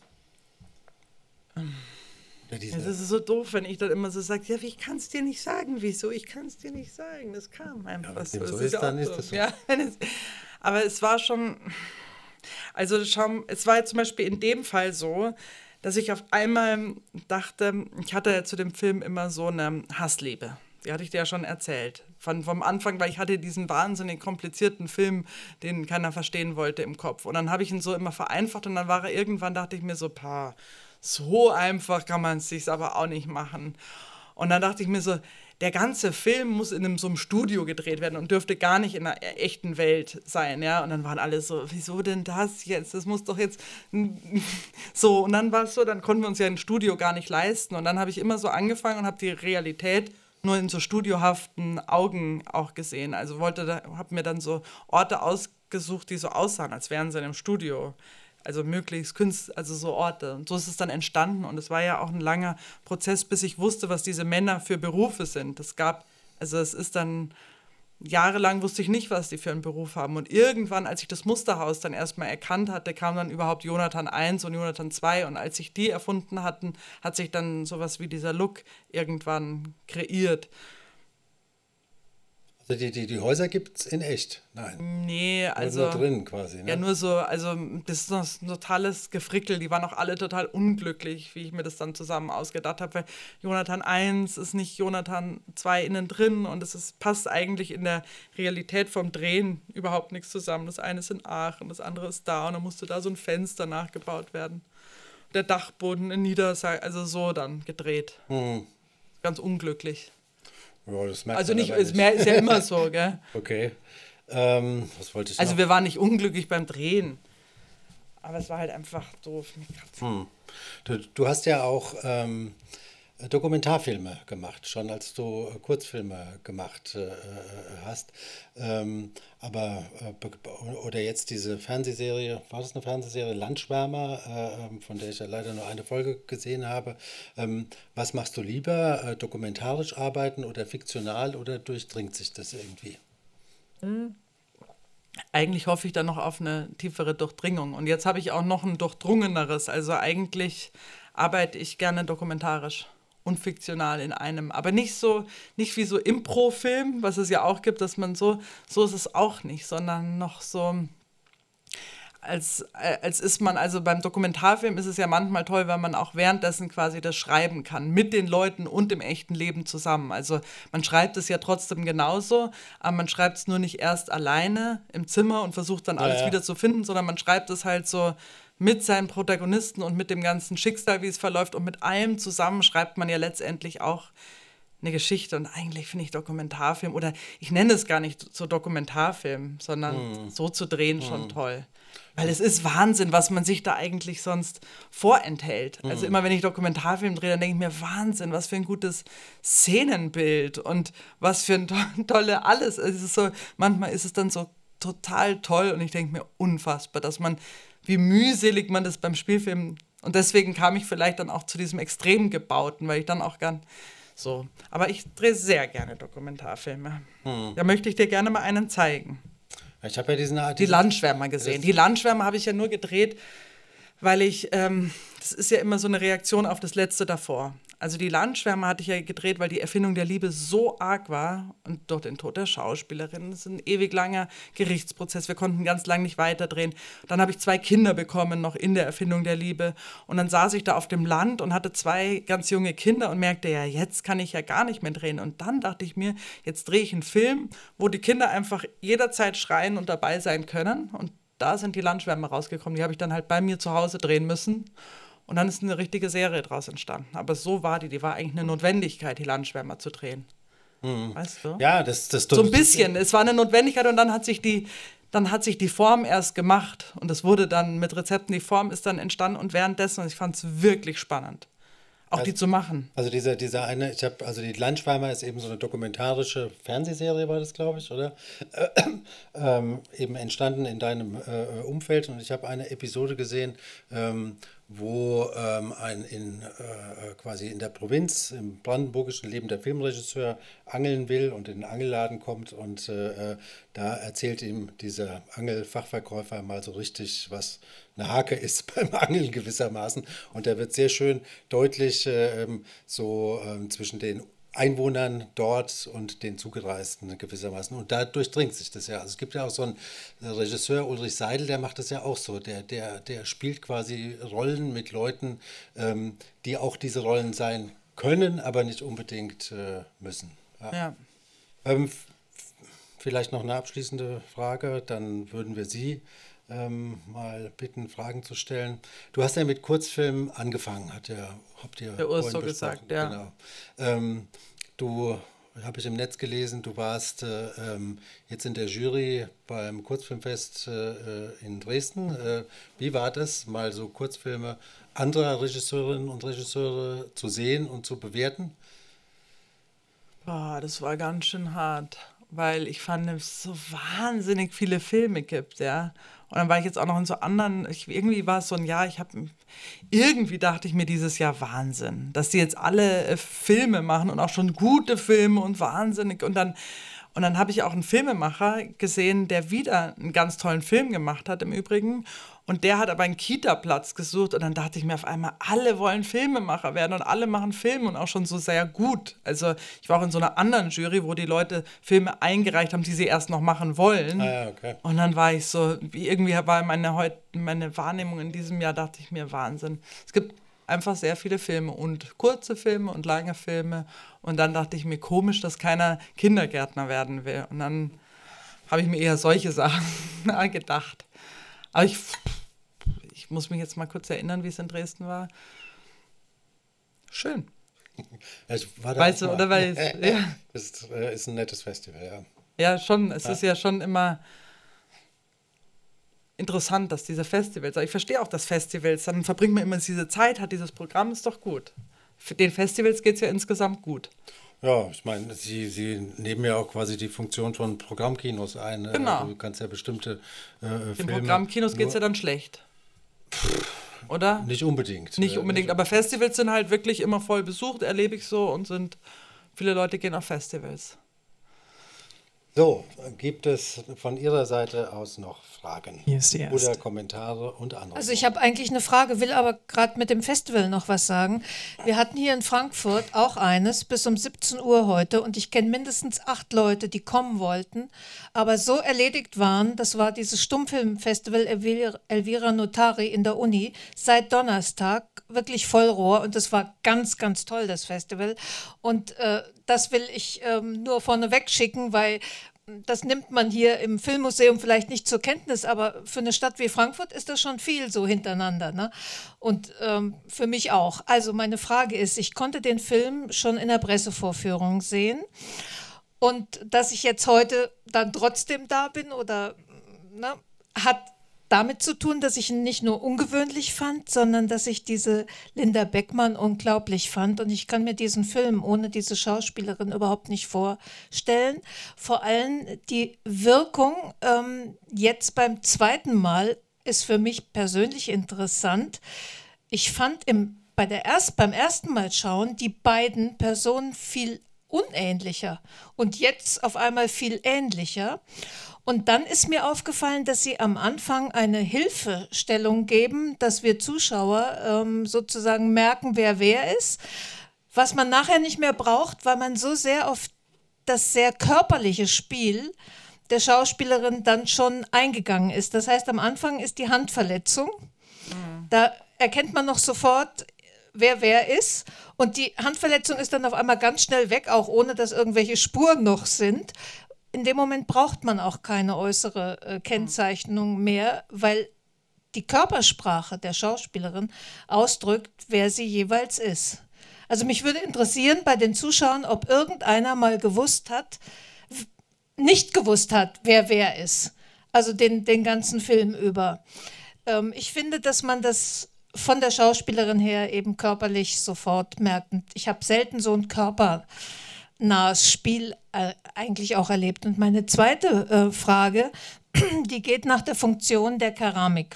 Ja, das ist so doof, wenn ich dann immer so sage, ja, ich kann es dir nicht sagen, wieso, ich kann es dir nicht sagen, das kam einfach ja, so. So ist, ist, ja dann so. ist das so. Ja, aber es war schon, also schau, es war jetzt zum Beispiel in dem Fall so, dass ich auf einmal dachte, ich hatte ja zu dem Film immer so eine Hassliebe. Die hatte ich dir ja schon erzählt. Von, vom Anfang, weil ich hatte diesen wahnsinnig komplizierten Film, den keiner verstehen wollte im Kopf. Und dann habe ich ihn so immer vereinfacht und dann war er irgendwann, dachte ich mir so, pa, so einfach kann man es sich aber auch nicht machen. Und dann dachte ich mir so, der ganze Film muss in einem, so einem Studio gedreht werden und dürfte gar nicht in einer echten Welt sein, ja. Und dann waren alle so, wieso denn das jetzt? Das muss doch jetzt so. Und dann war es so, dann konnten wir uns ja ein Studio gar nicht leisten. Und dann habe ich immer so angefangen und habe die Realität nur in so studiohaften Augen auch gesehen. Also wollte da, habe mir dann so Orte ausgesucht, die so aussahen, als wären sie in einem Studio. Also möglichst Künst, also so Orte. Und so ist es dann entstanden. Und es war ja auch ein langer Prozess, bis ich wusste, was diese Männer für Berufe sind. Es gab, also es ist dann, jahrelang wusste ich nicht, was die für einen Beruf haben. Und irgendwann, als ich das Musterhaus dann erstmal erkannt hatte, kam dann überhaupt Jonathan eins und Jonathan zwei. Und als sich die erfunden hatten, hat sich dann sowas wie dieser Look irgendwann kreiert. Also die, die, die Häuser gibt es in echt? Nein. Nee, also. Nur drin quasi, ne? Ja, nur so, also das ist noch ein totales Gefrickel. Die waren auch alle total unglücklich, wie ich mir das dann zusammen ausgedacht habe. Weil Jonathan eins ist nicht Jonathan zwei innen drin und es ist, passt eigentlich in der Realität vom Drehen überhaupt nichts zusammen. Das eine ist in Aachen, das andere ist da und dann musste da so ein Fenster nachgebaut werden. Der Dachboden in Niedersachsen, also so dann gedreht. Hm. Ganz unglücklich. Ja, das merkt also man nicht, aber ist, mehr, ist ja immer so, gell? Okay. Ähm, was wollte ich Also noch? wir waren nicht unglücklich beim Drehen. Aber es war halt einfach doof. Hm. Du, du hast ja auch ähm, äh, Dokumentarfilme gemacht, schon als du äh, Kurzfilme gemacht äh, hast. Ähm, aber, äh, oder jetzt diese Fernsehserie, war das eine Fernsehserie, Landschwärmer, äh, von der ich ja leider nur eine Folge gesehen habe. Ähm, was machst du lieber, äh, dokumentarisch arbeiten oder fiktional, oder durchdringt sich das irgendwie? Mhm. Eigentlich hoffe ich dann noch auf eine tiefere Durchdringung. Und jetzt habe ich auch noch ein durchdrungeneres. Also eigentlich arbeite ich gerne dokumentarisch und fiktional in einem. Aber nicht so, nicht wie so Impro-Film, was es ja auch gibt, dass man so, so ist es auch nicht, sondern noch so, als, als ist man, also beim Dokumentarfilm ist es ja manchmal toll, weil man auch währenddessen quasi das schreiben kann, mit den Leuten und im echten Leben zusammen. Also man schreibt es ja trotzdem genauso, aber man schreibt es nur nicht erst alleine im Zimmer und versucht dann alles Ja, ja. wieder zu finden, sondern man schreibt es halt so mit seinen Protagonisten und mit dem ganzen Schicksal, wie es verläuft, und mit allem zusammen schreibt man ja letztendlich auch eine Geschichte. Und eigentlich finde ich Dokumentarfilm, oder ich nenne es gar nicht so Dokumentarfilm, sondern so zu drehen schon toll. Weil es ist Wahnsinn, was man sich da eigentlich sonst vorenthält. Also immer, wenn ich Dokumentarfilm drehe, dann denke ich mir, Wahnsinn, was für ein gutes Szenenbild und was für ein to tolle alles. Es ist so, manchmal ist es dann so total toll und ich denke mir, unfassbar, dass man, wie mühselig man das beim Spielfilm, und deswegen kam ich vielleicht dann auch zu diesem extrem gebauten, weil ich dann auch gern so, aber ich drehe sehr gerne Dokumentarfilme. Hm. Da möchte ich dir gerne mal einen zeigen. Ich habe ja diesen, Die diesen Landschwärmer gesehen. Die Landschwärmer habe ich ja nur gedreht, weil ich, ähm, das ist ja immer so eine Reaktion auf das Letzte davor. Also die Landschwärmer hatte ich ja gedreht, weil die Erfindung der Liebe so arg war und durch den Tod der Schauspielerin. Das ist ein ewig langer Gerichtsprozess. Wir konnten ganz lang nicht weiterdrehen. Dann habe ich zwei Kinder bekommen, noch in der Erfindung der Liebe. Und dann saß ich da auf dem Land und hatte zwei ganz junge Kinder und merkte, ja, jetzt kann ich ja gar nicht mehr drehen. Und dann dachte ich mir, jetzt drehe ich einen Film, wo die Kinder einfach jederzeit schreien und dabei sein können. Und da sind die Landschwärmer rausgekommen. Die habe ich dann halt bei mir zu Hause drehen müssen. Und dann ist eine richtige Serie daraus entstanden. Aber so war die. Die war eigentlich eine Notwendigkeit, die Landschwärmer zu drehen. Mhm. Weißt du? Ja, das, das so ein bisschen. Es war eine Notwendigkeit und dann hat sich die, dann hat sich die Form erst gemacht. Und es wurde dann mit Rezepten, die Form ist dann entstanden. Und währenddessen, und ich fand es wirklich spannend, auch also, die zu machen. Also dieser, dieser eine, ich habe, also die Landschwärmer ist eben so eine dokumentarische Fernsehserie, war das, glaube ich, oder? Äh, ähm, eben entstanden in deinem äh, Umfeld. Und ich habe eine Episode gesehen, ähm, wo ähm, ein in, äh, quasi in der Provinz, im brandenburgischen lebender Filmregisseur angeln will und in den Angelladen kommt und äh, da erzählt ihm dieser Angelfachverkäufer mal so richtig, was eine Hake ist beim Angeln gewissermaßen, und da wird sehr schön deutlich äh, so äh, zwischen den Einwohnern dort und den Zugereisten gewissermaßen. Und da durchdringt sich das ja. Also es gibt ja auch so einen Regisseur, Ulrich Seidel, der macht das ja auch so. Der, der, der spielt quasi Rollen mit Leuten, ähm, die auch diese Rollen sein können, aber nicht unbedingt äh, müssen. Ja. Ja. Ähm, vielleicht noch eine abschließende Frage, dann würden wir Sie ähm, mal bitten, Fragen zu stellen. Du hast ja mit Kurzfilmen angefangen, hat ja, habt ihr Der Urs vorhin so besprochen. gesagt, ja. Genau. Ähm, du, habe ich im Netz gelesen, du warst äh, ähm, jetzt in der Jury beim Kurzfilmfest äh, in Dresden. Äh, wie war das, mal so Kurzfilme anderer Regisseurinnen und Regisseure zu sehen und zu bewerten? Boah, das war ganz schön hart, weil ich fand, dass es so wahnsinnig viele Filme gibt, ja. Und dann war ich jetzt auch noch in so anderen, ich, irgendwie war es so ein Jahr, ich habe, irgendwie dachte ich mir dieses Jahr Wahnsinn, dass die jetzt alle äh, Filme machen und auch schon gute Filme und wahnsinnig. Und dann, und dann habe ich auch einen Filmemacher gesehen, der wieder einen ganz tollen Film gemacht hat im Übrigen. Und der hat aber einen Kita-Platz gesucht und dann dachte ich mir auf einmal, alle wollen Filmemacher werden und alle machen Filme und auch schon so sehr gut. Also ich war auch in so einer anderen Jury, wo die Leute Filme eingereicht haben, die sie erst noch machen wollen. Ah, ja, okay. Und dann war ich so, wie irgendwie war meine, Heut, meine Wahrnehmung in diesem Jahr, dachte ich mir, Wahnsinn. Es gibt einfach sehr viele Filme und kurze Filme und lange Filme. Und dann dachte ich mir, komisch, dass keiner Kindergärtner werden will. Und dann habe ich mir eher solche Sachen gedacht. Aber ich, ich muss mich jetzt mal kurz erinnern, wie es in Dresden war. Schön. Ja, ich war da weißt du, mal. oder weil es, ja. Das ist, äh, ist ein nettes Festival, ja. Ja, schon. Es Ja. ist ja schon immer interessant, dass diese Festivals, ich verstehe auch das Festivals, dann verbringt man immer diese Zeit, hat dieses Programm, ist doch gut. Für den Festivals geht es ja insgesamt gut. Ja, ich meine, sie, sie nehmen ja auch quasi die Funktion von Programmkinos ein. Genau. Du kannst ja bestimmte äh, Den Filme... Programmkinos geht es ja dann schlecht. Oder? Nicht unbedingt. Nicht unbedingt, aber Festivals sind halt wirklich immer voll besucht, erlebe ich so, und sind, viele Leute gehen auf Festivals. So, gibt es von Ihrer Seite aus noch Fragen? Hier ist die erste. Oder Kommentare und andere? Also ich habe eigentlich eine Frage, will aber gerade mit dem Festival noch was sagen. Wir hatten hier in Frankfurt auch eines bis um siebzehn Uhr heute und ich kenne mindestens acht Leute, die kommen wollten, aber so erledigt waren. Das war dieses Stummfilmfestival Elvira, Elvira Notari in der Uni seit Donnerstag, wirklich Vollrohr, und das war ganz, ganz toll, das Festival. Und äh, das will ich ähm, nur vorneweg schicken, weil das nimmt man hier im Filmmuseum vielleicht nicht zur Kenntnis, aber für eine Stadt wie Frankfurt ist das schon viel so hintereinander, ne? Und ähm, für mich auch. Also meine Frage ist, ich konnte den Film schon in der Pressevorführung sehen, und dass ich jetzt heute dann trotzdem da bin, oder ne, hat damit zu tun, dass ich ihn nicht nur ungewöhnlich fand, sondern dass ich diese Linda Beckmann unglaublich fand. Und ich kann mir diesen Film ohne diese Schauspielerin überhaupt nicht vorstellen. Vor allem die Wirkung ähm, jetzt beim zweiten Mal ist für mich persönlich interessant. Ich fand im, bei der erst, beim ersten Mal schauen die beiden Personen viel unähnlicher und jetzt auf einmal viel ähnlicher. Und dann ist mir aufgefallen, dass sie am Anfang eine Hilfestellung geben, dass wir Zuschauer ähm, sozusagen merken, wer wer ist, was man nachher nicht mehr braucht, weil man so sehr auf das sehr körperliche Spiel der Schauspielerin dann schon eingegangen ist. Das heißt, am Anfang ist die Handverletzung. Mhm. Da erkennt man noch sofort, wer wer ist. Und die Handverletzung ist dann auf einmal ganz schnell weg, auch ohne dass irgendwelche Spuren noch sind. In dem Moment braucht man auch keine äußere äh, Kennzeichnung mehr, weil die Körpersprache der Schauspielerin ausdrückt, wer sie jeweils ist. Also mich würde interessieren bei den Zuschauern, ob irgendeiner mal gewusst hat, nicht gewusst hat, wer wer ist. Also den, den ganzen Film über. Ähm, ich finde, dass man das von der Schauspielerin her eben körperlich sofort merkt. Und ich habe selten so ein Körper nahes Spiel äh, eigentlich auch erlebt. Und meine zweite äh, Frage, die geht nach der Funktion der Keramik.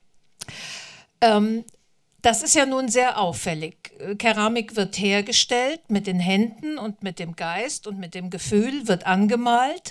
Ähm, das ist ja nun sehr auffällig. Keramik wird hergestellt mit den Händen und mit dem Geist und mit dem Gefühl, wird angemalt.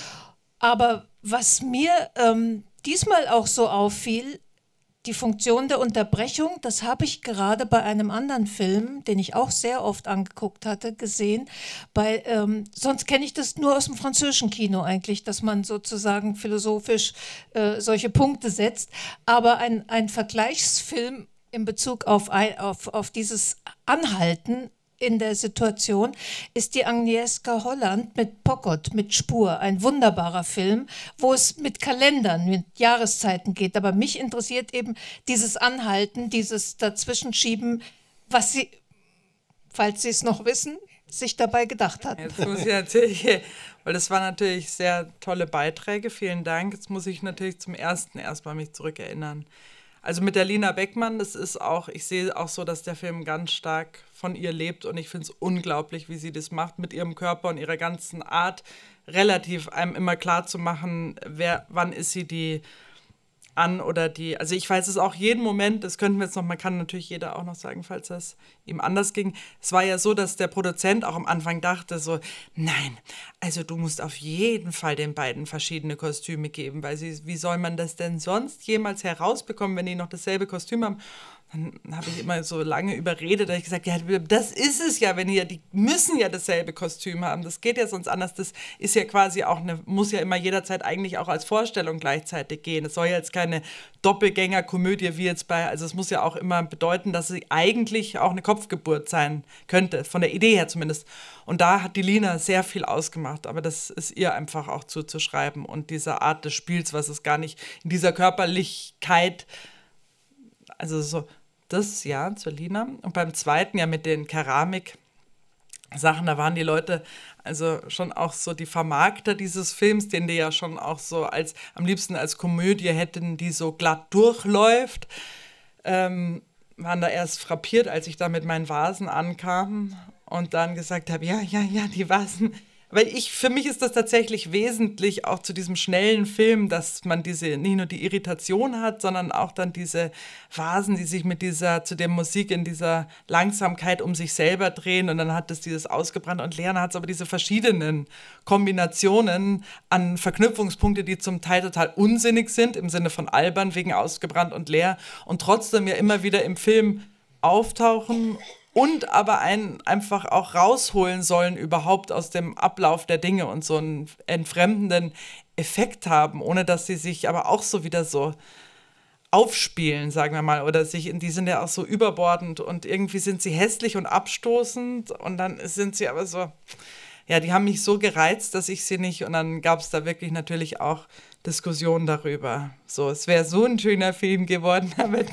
Aber was mir ähm, diesmal auch so auffiel, die Funktion der Unterbrechung, das habe ich gerade bei einem anderen Film, den ich auch sehr oft angeguckt hatte, gesehen. Bei, ähm, sonst kenne ich das nur aus dem französischen Kino eigentlich, dass man sozusagen philosophisch äh, solche Punkte setzt. Aber ein, ein Vergleichsfilm in Bezug auf, auf, auf dieses Anhalten in der Situation ist die Agnieszka Holland mit Pockot, mit Spur, ein wunderbarer Film, wo es mit Kalendern, mit Jahreszeiten geht. Aber mich interessiert eben dieses Anhalten, dieses Dazwischenschieben, was sie, falls Sie es noch wissen, sich dabei gedacht hat. Jetzt muss ich natürlich, weil das waren natürlich sehr tolle Beiträge, vielen Dank. Jetzt muss ich natürlich zum ersten erstmal mich zurückerinnern. Also mit der Lina Beckmann, das ist auch, ich sehe auch so, dass der Film ganz stark von ihr lebt, und ich finde es unglaublich, wie sie das macht, mit ihrem Körper und ihrer ganzen Art, relativ einem immer klar zu machen, wer, wann ist sie die an oder die, also ich weiß es auch jeden Moment, das könnten wir jetzt noch, man kann natürlich jeder auch noch sagen, falls das ihm anders ging. Es war ja so, dass der Produzent auch am Anfang dachte so, nein, also du musst auf jeden Fall den beiden verschiedene Kostüme geben, weil sie, wie soll man das denn sonst jemals herausbekommen, wenn die noch dasselbe Kostüm haben? Dann habe ich immer so lange überredet, da habe ich gesagt, ja, das ist es ja, wenn die, die müssen ja dasselbe Kostüm haben, das geht ja sonst anders, das ist ja quasi auch eine, muss ja immer jederzeit eigentlich auch als Vorstellung gleichzeitig gehen. Es soll ja jetzt keine Doppelgängerkomödie wie jetzt bei, also es muss ja auch immer bedeuten, dass sie eigentlich auch eine Kopfgeburt sein könnte, von der Idee her zumindest. Und da hat die Lina sehr viel ausgemacht, aber das ist ihr einfach auch zuzuschreiben, und diese Art des Spiels, was es gar nicht in dieser Körperlichkeit, also so, das ja zur Lina. Und beim zweiten ja mit den Keramik-Sachen, da waren die Leute also schon auch so die Vermarkter dieses Films, den die ja schon auch so als, am liebsten als Komödie hätten, die so glatt durchläuft. Ähm, waren da erst frappiert, als ich da mit meinen Vasen ankam und dann gesagt habe, ja, ja, ja, die Vasen. Weil ich, für mich ist das tatsächlich wesentlich auch zu diesem schnellen Film, dass man diese, nicht nur die Irritation hat, sondern auch dann diese Vasen, die sich mit dieser, zu der Musik in dieser Langsamkeit um sich selber drehen und dann hat es dieses ausgebrannt und leer, dann hat es aber diese verschiedenen Kombinationen an Verknüpfungspunkte, die zum Teil total unsinnig sind, im Sinne von albern, wegen ausgebrannt und leer und trotzdem ja immer wieder im Film auftauchen und aber einen einfach auch rausholen sollen überhaupt aus dem Ablauf der Dinge und so einen entfremdenden Effekt haben, ohne dass sie sich aber auch so wieder so aufspielen, sagen wir mal, oder sich in die sind ja auch so überbordend und irgendwie sind sie hässlich und abstoßend und dann sind sie aber so, ja, die haben mich so gereizt, dass ich sie nicht und dann gab es da wirklich natürlich auch Diskussion darüber. So, es wäre so ein schöner Film geworden, aber,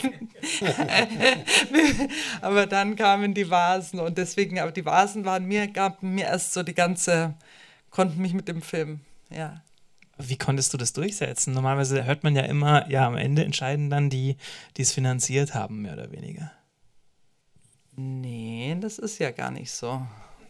aber dann kamen die Vasen und deswegen, aber die Vasen waren mir, gaben mir erst so die ganze, konnten mich mit dem Film, ja. Wie konntest du das durchsetzen? Normalerweise hört man ja immer, ja, am Ende entscheiden dann die, die es finanziert haben, mehr oder weniger. Nee, das ist ja gar nicht so.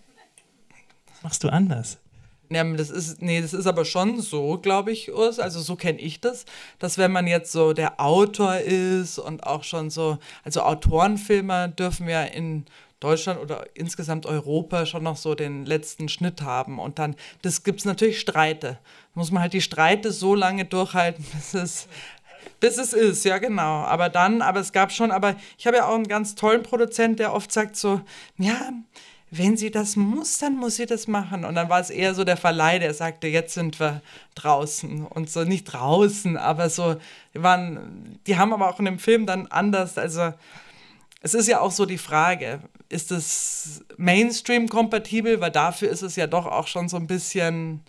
Was machst du anders? Ja, das ist, nee, das ist aber schon so, glaube ich, Urs, also so kenne ich das, dass wenn man jetzt so der Autor ist und auch schon so, also Autorenfilmer dürfen ja in Deutschland oder insgesamt Europa schon noch so den letzten Schnitt haben und dann, das gibt es natürlich Streite. Muss man halt die Streite so lange durchhalten, bis es, bis es ist, ja genau. Aber dann, aber es gab schon, aber ich habe ja auch einen ganz tollen Produzent, der oft sagt so, ja, wenn sie das muss, dann muss sie das machen. Und dann war es eher so der Verleih, der sagte, jetzt sind wir draußen. Und so nicht draußen, aber so, die waren, die haben aber auch in dem Film dann anders, also es ist ja auch so die Frage, ist es Mainstream-kompatibel, weil dafür ist es ja doch auch schon so ein bisschen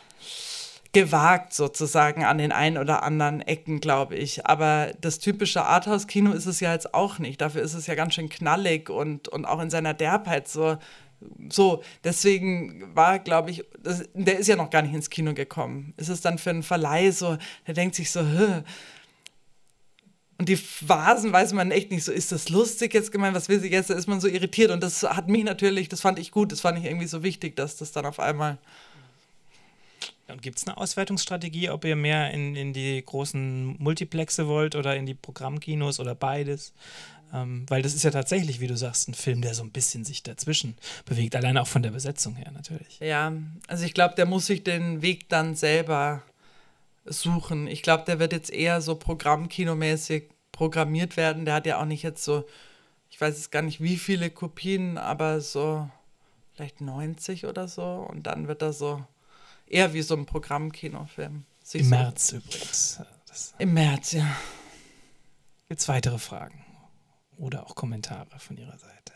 gewagt sozusagen an den einen oder anderen Ecken, glaube ich. Aber das typische Arthouse-Kino ist es ja jetzt auch nicht. Dafür ist es ja ganz schön knallig und, und auch in seiner Derbheit so. So, deswegen war, glaube ich, das, der ist ja noch gar nicht ins Kino gekommen. Ist es dann für einen Verleih so, der denkt sich so, Hö. Und die Vasen weiß man echt nicht so, ist das lustig jetzt gemeint, was will sie jetzt? Da ist man so irritiert und das hat mich natürlich, das fand ich gut, das fand ich irgendwie so wichtig, dass das dann auf einmal... Und gibt es eine Auswertungsstrategie, ob ihr mehr in, in die großen Multiplexe wollt oder in die Programmkinos oder beides? Ähm, weil das ist ja tatsächlich, wie du sagst, ein Film, der so ein bisschen sich dazwischen bewegt, allein auch von der Besetzung her natürlich. Ja, also ich glaube, der muss sich den Weg dann selber suchen. Ich glaube, der wird jetzt eher so programmkinomäßig programmiert werden. Der hat ja auch nicht jetzt so, ich weiß jetzt gar nicht wie viele Kopien, aber so vielleicht neunzig oder so und dann wird er so eher wie so ein Programmkinofilm. Im so März übrigens. Das Im März, ja. Gibt es weitere Fragen oder auch Kommentare von Ihrer Seite?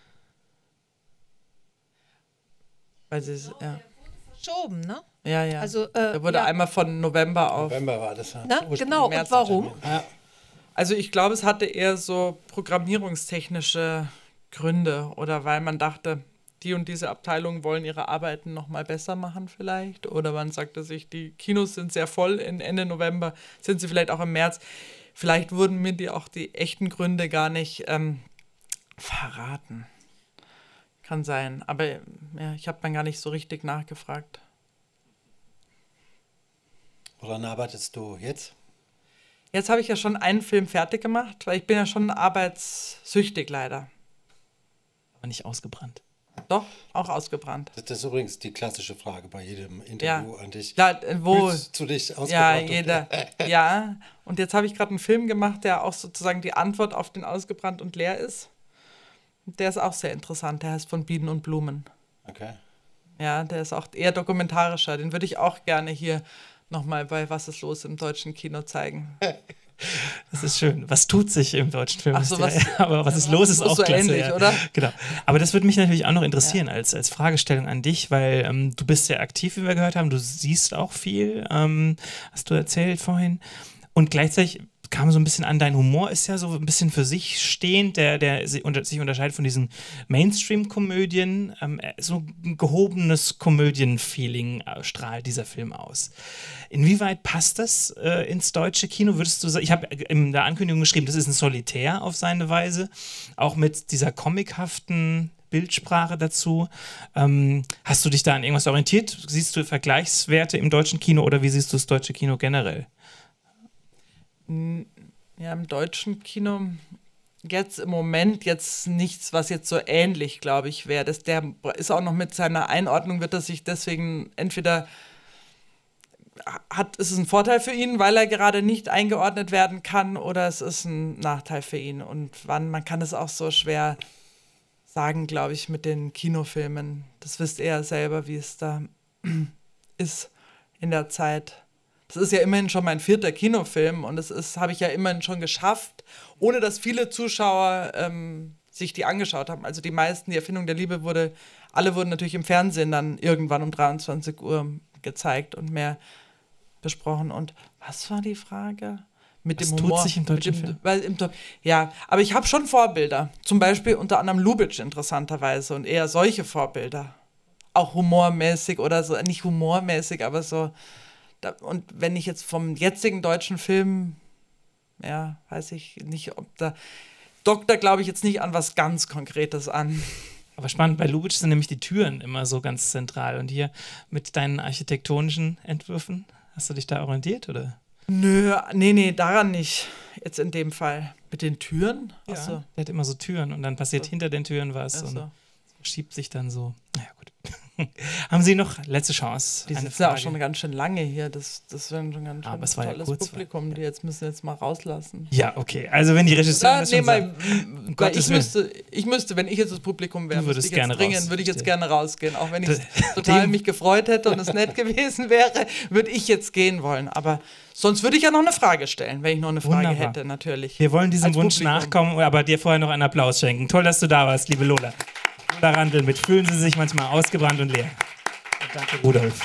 Weil sie, ja. Verschoben, ne? Ja, ja. Also, äh, der wurde ja. einmal von November auf. November war das. Ja. Na, genau, und warum? Ja. Also ich glaube, es hatte eher so programmierungstechnische Gründe oder weil man dachte, die und diese Abteilungen wollen ihre Arbeiten noch mal besser machen vielleicht. Oder man sagte sich, die Kinos sind sehr voll in Ende November, sind sie vielleicht auch im März. Vielleicht wurden mir die auch die echten Gründe gar nicht ähm, verraten. Kann sein. Aber ja, ich habe dann gar nicht so richtig nachgefragt. Woran arbeitest du jetzt? Jetzt habe ich ja schon einen Film fertig gemacht, weil ich bin ja schon arbeitssüchtig leider. Aber nicht ausgebrannt. Doch, auch ausgebrannt. Das ist übrigens die klassische Frage bei jedem Interview Ja. an dich. Ja, wo, Fühlst du dich ja, ausgebrannt? jeder. Ja, und jetzt habe ich gerade einen Film gemacht, der auch sozusagen die Antwort auf den ausgebrannt und leer ist. Der ist auch sehr interessant. Der heißt Von Bienen und Blumen. Okay. Ja, der ist auch eher dokumentarischer. Den würde ich auch gerne hier nochmal bei Was ist los im deutschen Kino zeigen. Das ist schön. Was tut sich im deutschen Film? Ach so, was, aber was ist los, ist auch so klasse. ähnlich, ja. oder? Genau. Aber das würde mich natürlich auch noch interessieren ja. als, als Fragestellung an dich, weil ähm, du bist sehr aktiv, wie wir gehört haben. Du siehst auch viel, ähm, hast du erzählt vorhin. Und gleichzeitig kam so ein bisschen an, dein Humor ist ja so ein bisschen für sich stehend, der, der sich unterscheidet von diesen Mainstream-Komödien. Ähm, so ein gehobenes Komödien-Feeling strahlt dieser Film aus. Inwieweit passt das äh, ins deutsche Kino? Würdest du sagen, ich habe in der Ankündigung geschrieben, das ist ein Solitär auf seine Weise, auch mit dieser comichaften Bildsprache dazu. Ähm, hast du dich da an irgendwas orientiert? Siehst du Vergleichswerte im deutschen Kino oder wie siehst du das deutsche Kino generell? Ja, im deutschen Kino jetzt im Moment jetzt nichts, was jetzt so ähnlich, glaube ich, wäre. Der ist auch noch mit seiner Einordnung, wird er sich deswegen entweder hat, ist es ein Vorteil für ihn, weil er gerade nicht eingeordnet werden kann, oder es ist ein Nachteil für ihn. Und wann, man kann es auch so schwer sagen, glaube ich, mit den Kinofilmen. Das wisst ihr ja selber, wie es da ist in der Zeit. Das ist ja immerhin schon mein vierter Kinofilm und das ist, habe ich ja immerhin schon geschafft, ohne dass viele Zuschauer ähm, sich die angeschaut haben. Also die meisten, die Erfindung der Liebe wurde, alle wurden natürlich im Fernsehen dann irgendwann um dreiundzwanzig Uhr gezeigt und mehr besprochen. Und was war die Frage? Mit Was dem tut Humor. sich im deutschen mit dem, Film? weil im, ja, aber ich habe schon Vorbilder. Zum Beispiel unter anderem Lubitsch interessanterweise und eher solche Vorbilder. Auch humormäßig oder so, nicht humormäßig, aber so. Da, und wenn ich jetzt vom jetzigen deutschen Film, ja, weiß ich nicht, ob da, dockt da glaube ich jetzt nicht an was ganz Konkretes an. Aber spannend, bei Lubitsch sind nämlich die Türen immer so ganz zentral. Und hier mit deinen architektonischen Entwürfen, hast du dich da orientiert, oder? Nö, nee, nee, daran nicht. Jetzt in dem Fall. Mit den Türen? Ja, Achso. der hat immer so Türen und dann passiert So. hinter den Türen was Achso. und schiebt sich dann so. Naja, gut. Haben Sie noch letzte Chance? Die Eine sitzen ja auch Frage. schon ganz schön lange hier. Das, das wäre schon ganz schön Aber es war ja tolles kurz, Publikum. Die jetzt müssen jetzt mal rauslassen. Ja, okay. Also wenn die Regisseurin Ah, das nee, schon weil, sagt, um weil Gottes ich, Willen. müsste, ich müsste, wenn ich jetzt das Publikum wäre, Du müsste würdest ich gerne jetzt dringend, raus, würde ich jetzt verstehe. gerne rausgehen. Auch wenn ich Das- total dem- mich gefreut hätte und es nett gewesen wäre, würde ich jetzt gehen wollen. Aber sonst würde ich ja noch eine Frage stellen, wenn ich noch eine Frage Wunderbar. hätte, natürlich. Wir wollen diesem Als Wunsch Publikum. nachkommen, aber dir vorher noch einen Applaus schenken. Toll, dass du da warst, liebe Lola. Lola Randl mit Fühlen Sie sich manchmal ausgebrannt und leer. Und danke, Rudolf.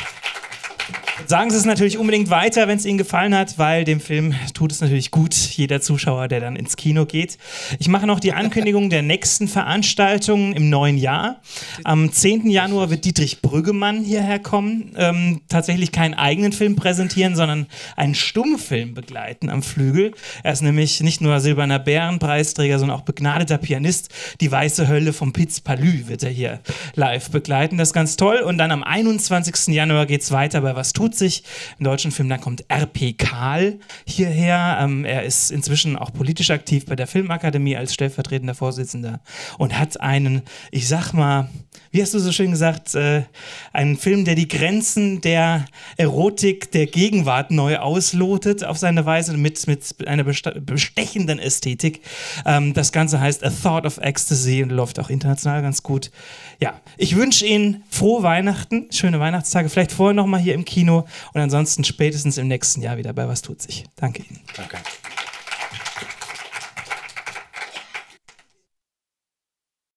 Sagen Sie es natürlich unbedingt weiter, wenn es Ihnen gefallen hat, weil dem Film tut es natürlich gut, jeder Zuschauer, der dann ins Kino geht. Ich mache noch die Ankündigung der nächsten Veranstaltungen im neuen Jahr. Am zehnten Januar wird Dietrich Brüggemann hierher kommen, ähm, tatsächlich keinen eigenen Film präsentieren, sondern einen Stummfilm begleiten am Flügel. Er ist nämlich nicht nur Silberner Bärenpreisträger, sondern auch begnadeter Pianist. Die Weiße Hölle vom Piz Palü wird er hier live begleiten. Das ist ganz toll. Und dann am einundzwanzigsten Januar geht es weiter bei Was tut sich? Im deutschen Film, dann kommt R P Kahl hierher. Ähm, er ist inzwischen auch politisch aktiv bei der Filmakademie als stellvertretender Vorsitzender und hat einen, ich sag mal, wie hast du so schön gesagt, äh, einen Film, der die Grenzen der Erotik der Gegenwart neu auslotet auf seine Weise mit, mit einer besta- bestechenden Ästhetik. Ähm, das Ganze heißt A Thought of Ecstasy und läuft auch international ganz gut. Ja, ich wünsche Ihnen frohe Weihnachten, schöne Weihnachtstage, vielleicht vorher noch mal hier im Kino und ansonsten spätestens im nächsten Jahr wieder bei Was tut sich. Danke Ihnen. Danke.